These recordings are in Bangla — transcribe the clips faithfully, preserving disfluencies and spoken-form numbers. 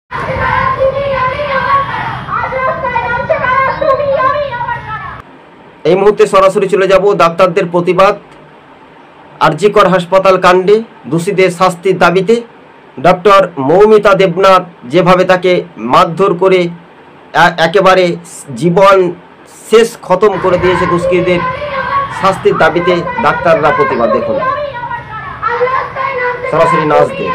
এই মুহূর্তে সরাসরি চলে যাব ডাক্তারদের প্রতিবাদ আরজিকর হাসপাতাল কাণ্ডে দোষীদের শাস্তির দাবিতে। ডক্টর মৌমিতা দেবনাথ যেভাবে তাকে মারধর করে একেবারে জীবন শেষ খতম করে দিয়েছে, দুষ্কৃতীদের শাস্তির দাবিতে ডাক্তাররা প্রতিবাদ। দেখুন সরাসরি নাচ দিয়ে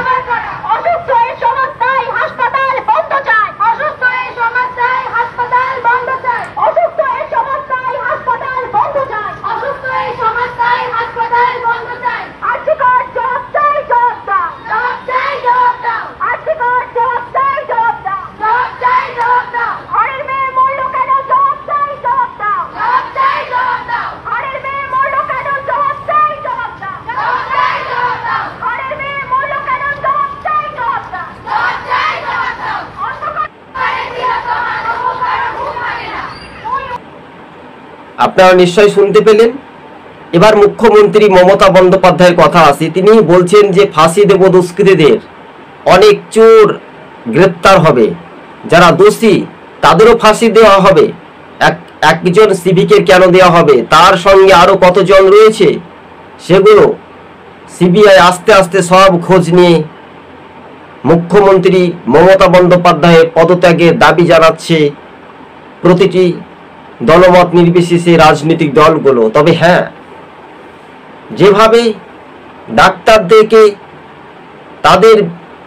আপনারা নিশ্চয়ই শুনতে পেলেন। এবার মুখ্যমন্ত্রী মমতা বন্দ্যোপাধ্যায়ের কথা আসে। তিনি বলছেন যে ফাঁসি দেব দুষ্কৃতীদের, অনেক চোর গ্রেপ্তার হবে, যারা দোষী তাদেরও ফাঁসি দেওয়া হবে। এক একজন সিভিকের কেন দেওয়া হবে, তার সঙ্গে আরও কতজন রয়েছে সেগুলো সিবিআই আস্তে আস্তে সব খোঁজ নিয়ে মুখ্যমন্ত্রী মমতা বন্দ্যোপাধ্যায়ের পদত্যাগের দাবি জানাচ্ছে প্রতিটি দলমত নির্বিশেষে রাজনৈতিক দলগুলো। তবে হ্যাঁ, যেভাবে ডাক্তারদেরকে তাদের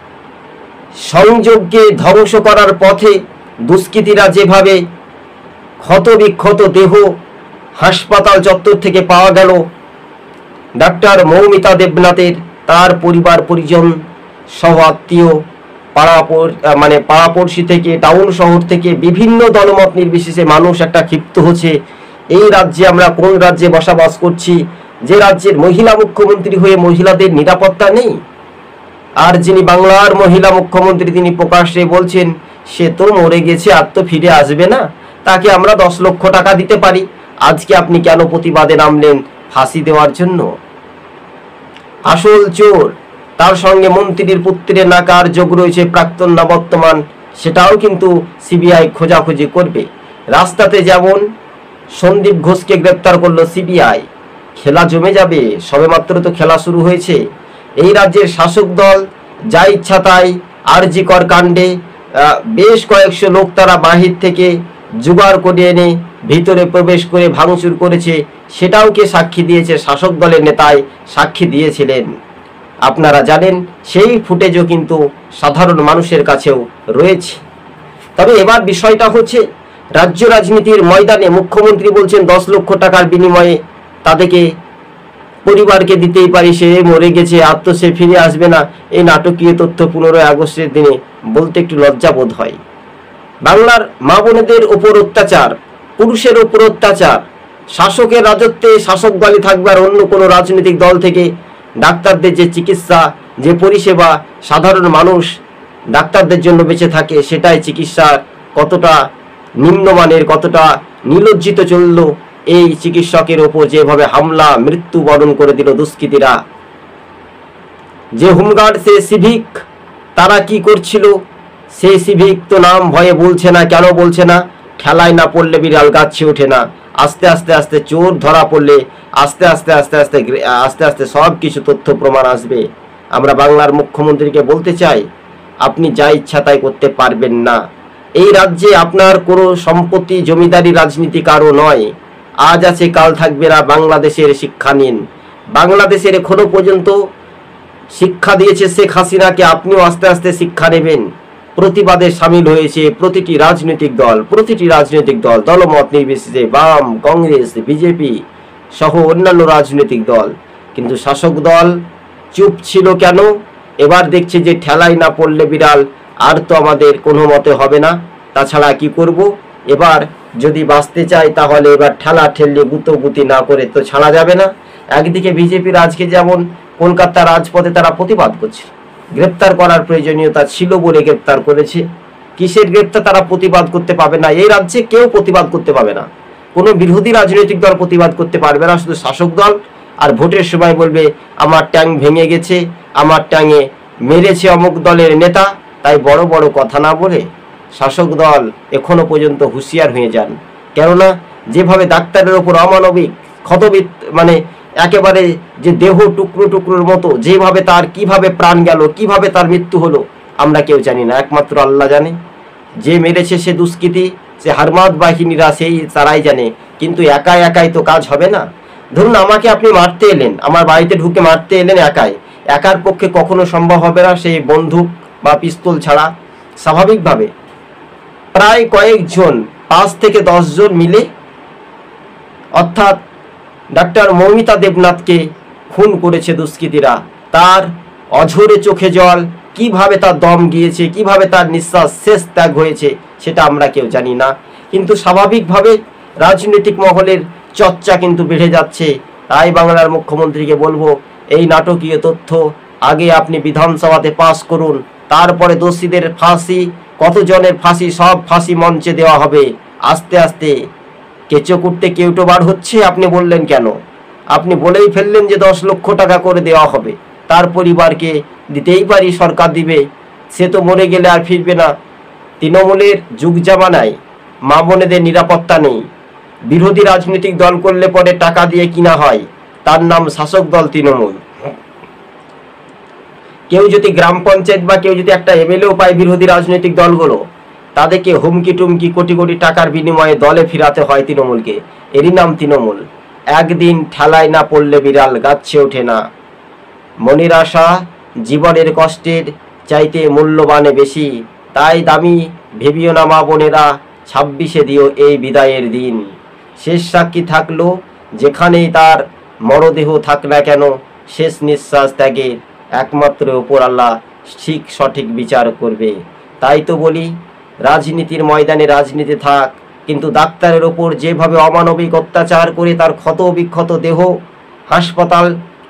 সংযোগকে ধ্বংস করার পথে দুষ্কৃতীরা যেভাবে ক্ষত বিক্ষত দেহ হাসপাতাল চত্বর থেকে পাওয়া গেল, ডাক্তার মৌমিতা দেবনাথের তার পরিবার পরিজন সহ আত্মীয় পাড়া মানে পাড়াপড়শি থেকে টাউন শহর থেকে বিভিন্ন দলমত নির্বিশেষে মানুষ একটা ক্ষিপ্ত হচ্ছে। এই রাজ্যে আমরা কোন রাজ্যে বসবাস করছি, যে রাজ্যের মহিলা মুখ্যমন্ত্রী হয়ে মহিলাদের নিরাপত্তা নেই? আর যিনি বাংলার মহিলা মুখ্যমন্ত্রী তিনি প্রকাশ্যে বলছেন সে তো মরে গেছে, আর তো ফিরে আসবে না, তাকে আমরা দশ লক্ষ টাকা দিতে পারি। আজকে আপনি কেন প্রতিবাদে নামলেন ফাঁসি দেওয়ার জন্য? আসল চোর তার সঙ্গে মন্ত্রীর পুত্রের নাকার যোগ রয়েছে, প্রাক্তন না বর্তমান, সেটাও কিন্তু সিবিআই খোঁজাখুঁজি করবে। রাস্তাতে যেমন সন্দীপ ঘোষকে গ্রেপ্তার করলো সিবিআই, খেলা জমে যাবে। সবেমাত্র তো খেলা শুরু হয়েছে। এই রাজ্যের শাসক দল যা ইচ্ছা তাই আরজিকর কাণ্ডে বেশ কয়েকশো লোক তারা বাহির থেকে জোগাড় করে এনে ভিতরে প্রবেশ করে ভাঙচুর করেছে, সেটাও কে সাক্ষী দিয়েছে? শাসক দলের নেতাই সাক্ষী দিয়েছিলেন। আপনারা জানেন, সেই ফুটেজও কিন্তু সাধারণ মানুষের কাছেও রয়েছে। তবে এবার বিষয়টা হচ্ছে রাজ্য রাজনীতির ময়দানে মুখ্যমন্ত্রী বলছেন দশ লক্ষ টাকার বিনিময়ে তাদেরকে পরিবারকে দিতেই পারি, সে মরে গেছে আর তো সে ফিরে আসবে না। এই নাটকীয় তথ্য পনেরোই আগস্টের দিনে বলতে একটু লজ্জা বোধ হয়। বাংলার মা বোনেদের ওপর অত্যাচার, পুরুষের ওপর অত্যাচার, শাসকের রাজত্বে শাসক দলই থাকবে আর অন্য কোনো রাজনৈতিক দল থেকে ডাক্তারদের যে চিকিৎসা, যে পরিষেবা সাধারণ মানুষ ডাক্তারদের জন্য বেঁচে থাকে, সেটাই চিকিৎসার কতটা নিম্নমানের, কতটা নিলজ্জিত চলল। এই চিকিৎসকের ওপর যেভাবে হামলা, মৃত্যু বরণ করে দিল দুষ্কৃতীরা। যে হোমগার্ড সে সিভিক, তারা কি করছিল? সেই সিভিক তো নাম ভয়ে বলছে না। কেন বলছে না? ঠেলায় না পড়লে বিড়াল গাছে ওঠে না। আস্তে আস্তে আস্তে চোর ধরা পড়লে আস্তে আস্তে আস্তে আস্তে আস্তে আস্তে সব কিছু তথ্য প্রমাণ আসবে। আমরা বাংলার মুখ্যমন্ত্রীকে বলতে চাই, আপনি যা ইচ্ছা তাই করতে পারবেন না। এই রাজ্যে আপনার কোনো সম্পত্তি জমিদারি রাজনীতি কারো নয়। আজ আছে কাল থাকবে না। বাংলাদেশের শিক্ষা নিন। বাংলাদেশের এখনো পর্যন্ত শিক্ষা দিয়েছে শেখ হাসিনাকে, আপনিও আস্তে আস্তে শিক্ষা নেবেন। প্রতিবাদে সামিল হয়েছে প্রতিটি রাজনৈতিক দল, প্রতিটি রাজনৈতিক দল দলমত নির্বিশেষে, বাম, কংগ্রেস, বিজেপি সহ অন্যান্য রাজনৈতিক দল। কিন্তু শাসক দল চুপ ছিল কেন? এবার দেখছে যে ঠেলাই না পড়লে বিড়াল, আর তো আমাদের কোনো মতে হবে না, তাছাড়া কি করব? এবার যদি বাঁচতে চাই তাহলে এবার ঠেলা ঠেললে গুতোগুতি না করে তো ছাড়া যাবে না। একদিকে বিজেপির আজকে যেমন কলকাতা রাজপথে তারা প্রতিবাদ করছে, গ্রেপ্তার করার প্রয়োজনীয়তা ছিল বলে গ্রেপ্তার করেছে। কিসের গ্রেপ্তার? তারা প্রতিবাদ করতে পাবে না। এই রাজ্যে কেউ প্রতিবাদ করতে পাবে না, কোনো বিরোধী রাজনৈতিক দল প্রতিবাদ করতে পারবে না, শুধু শাসক দল। আর ভোটের সময় বলবে আমার ট্যাঙ্ক ভেঙে গেছে, আমার ট্যাঙ্কে মেরেছে অমুক দলের নেতা, তাই বড় বড় কথা না বলে শাসক দল এখনো পর্যন্ত হুঁশিয়ার হয়ে যান। কেননা যেভাবে ডাক্তারের ওপর অমানবিক ক্ষতবিত মানে একেবারে যে দেহ টুকরো টুকরোর মতো যেভাবে তার কিভাবে প্রাণ গেল, কিভাবে তার মৃত্যু হলো, আমরা কেউ জানি না, একমাত্র আল্লাহ জানে। যে মেরেছে সে দুষ্কৃতী, সে হারমাদ বাহিনীরা, সেই তারাই জানে। কিন্তু একা একাই তো কাজ হবে না। ধরুন আমাকে আপনি মারতে এলেন, আমার বাড়িতে ঢুকে মারতে এলেন একাই, একার পক্ষে কখনো সম্ভব হবে না সেই বন্দুক বা পিস্তল ছাড়া। স্বাভাবিকভাবে প্রায় কয়েকজন, পাঁচ থেকে দশ জন মিলে অর্থাৎ ডাক্তার মৌমিতা দেবনাথকে খুন করেছে দুষ্কৃতীরা। তার অঝরে চোখে জল, কিভাবে তার দম গিয়েছে, কিভাবে তার নিঃশ্বাস শেষ ত্যাগ হয়েছে, সেটা আমরা কেউ জানি না। কিন্তু স্বাভাবিকভাবে রাজনৈতিক মহলের চর্চা কিন্তু বেড়ে যাচ্ছে। তাই বাংলার মুখ্যমন্ত্রীকে বলবো, এই নাটকীয় তথ্য আগে আপনি বিধানসভাতে পাস করুন, তারপরে দোষীদের ফাঁসি, কতজনের ফাঁসি, সব ফাঁসি মঞ্চে দেওয়া হবে। আস্তে আস্তে কেঁচো করতে কেউটো বার হচ্ছে, আপনি বললেন কেন? আপনি বলেই ফেললেন যে দশ লক্ষ টাকা করে দেওয়া হবে, তার পরিবারকে দিতেই পারি, সরকার দিবে, সে তো মরে গেলে আর ফিরবে না। তৃণমূলের যুগ জামানায় মা বোনেদের নিরাপত্তা নেই। বিরোধী রাজনৈতিক দল করলে পরে টাকা দিয়ে কিনা হয়, তার নাম শাসক দল তৃণমূল। কেউ যদি গ্রাম পঞ্চায়েত বা কেউ যদি একটা এমএলএও পায় বিরোধী রাজনৈতিক দলগুলো, তাদেরকে হুমকি টুমকি কোটি কোটি টাকার বিনিময়ে দলে ফিরাতে হয় তৃণমূলকে। এরই নাম তৃণমূল। একদিন ঠেলায় না পড়লে বিড়াল গাছে ওঠে না। মনের আশা জীবনের কষ্টের চাইতে মূল্যবানে বেশি, তাই দামি ভেবিও না মা বোনেরা, ছাব্বিশে দিও এই বিদায়ের দিন। শেষ সাক্ষী থাকলো যেখানেই তার মরদেহ থাক না কেন, শেষ নিঃশ্বাস ত্যাগে একমাত্র উপর আল্লাহ ঠিক সঠিক বিচার করবে। তাই তো বলি, রাজনীতির ময়দানে রাজনীতি থাক, কিন্তু ডাক্তারের ওপর যেভাবে অমানবিক অত্যাচার করে তার ক্ষত বিক্ষত দেহ হাসপাতাল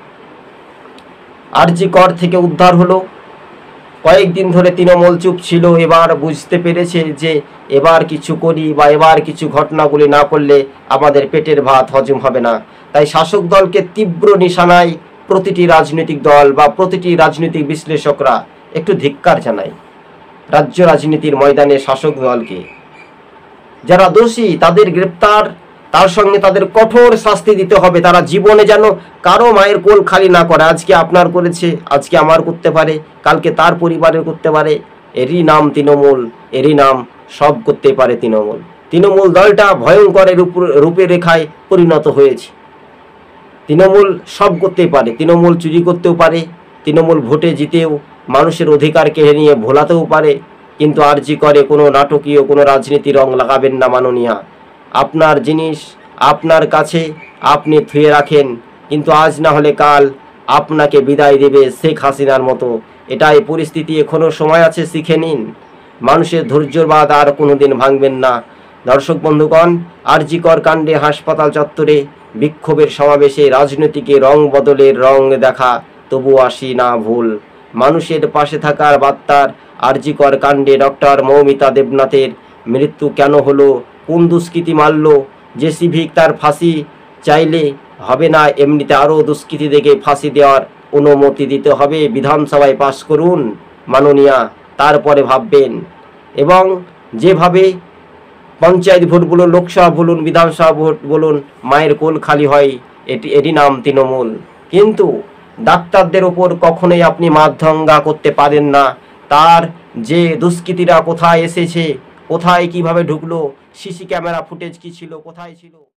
আরজি কর থেকে উদ্ধার হলো। কয়েকদিন ধরে তৃণমূল চুপ ছিল, এবার বুঝতে পেরেছে যে এবার কিছু করি বা এবার কিছু ঘটনাগুলি না করলে আমাদের পেটের ভাত হজম হবে না। তাই শাসক দলকে তীব্র নিশানায় প্রতিটি রাজনৈতিক দল বা প্রতিটি রাজনৈতিক বিশ্লেষকরা একটু ধিক্কার জানায়। রাজ্য রাজনীতির ময়দানে শাসক দলকে যারা দোষী তাদের গ্রেপ্তার, তার সঙ্গে তাদের কঠোর শাস্তি দিতে হবে। তারা জীবনে যেন কারো মায়ের কোল খালি না করে। আজকে আপনার করেছে, আজকে আমার করতে পারে, কালকে তার পরিবারের করতে পারে। এরই নাম তৃণমূল, এরই নাম সব করতে পারে তৃণমূল। তৃণমূল দলটা ভয়ঙ্করের রূপরেখায় পরিণত হয়েছে। তৃণমূল সব করতে পারে, তৃণমূল চুরি করতেও পারে, তৃণমূল ভোটে জিতেও মানুষের অধিকার কেড়ে নিয়ে ভোলাতেও পারে। কিন্তু আরজি করে কোনো নাটকীয় কোনো রাজনীতি রং লাগাবেন না মাননীয়া। আপনার জিনিস আপনার কাছে আপনি থুয়ে রাখেন, কিন্তু আজ না হলে কাল আপনাকে বিদায় দেবে শেখ হাসিনার মতো। এটাই পরিস্থিতি, এখনো সময় আছে, শিখে নিন। মানুষের ধৈর্যর বাঁধ আর কোনোদিন ভাঙবেন না। দর্শক বন্ধুগণ, আরজি কর কাণ্ডে হাসপাতাল চত্বরে বিক্ষোভের সমাবেশে রাজনীতিকে রং বদলের রং দেখা তবু আসি না ভুল। মানুষের পাশে থাকার বার্তার আরজি কর কাণ্ডে ডক্টর মৌমিতা দেবনাথের মৃত্যু কেন হলো, কোন দুষ্কৃতী মারল, যে সিভিক তার ফাঁসি চাইলে হবে না, এমনিতে আরও দুষ্কৃতী দেখে ফাঁসি দেওয়ার অনুমতি দিতে হবে। বিধানসভায় পাশ করুন মাননীয়া, তারপরে ভাববেন। এবং যেভাবে পঞ্চায়েত ভোট বলুন, লোকসভা বলুন, বিধানসভা ভোট বলুন, মায়ের কোল খালি হয়, এটি এরই নাম তৃণমূল। কিন্তু ডাক্তারদের ওপর কখনোই আপনি মাধ্যঙ্গা করতে পারেন না। তার যে দুষ্কৃতীরা কোথায় এসেছে, কোথায় কিভাবে ঢুকলো, সিসি ক্যামেরা ফুটেজ কি ছিল, কোথায় ছিল।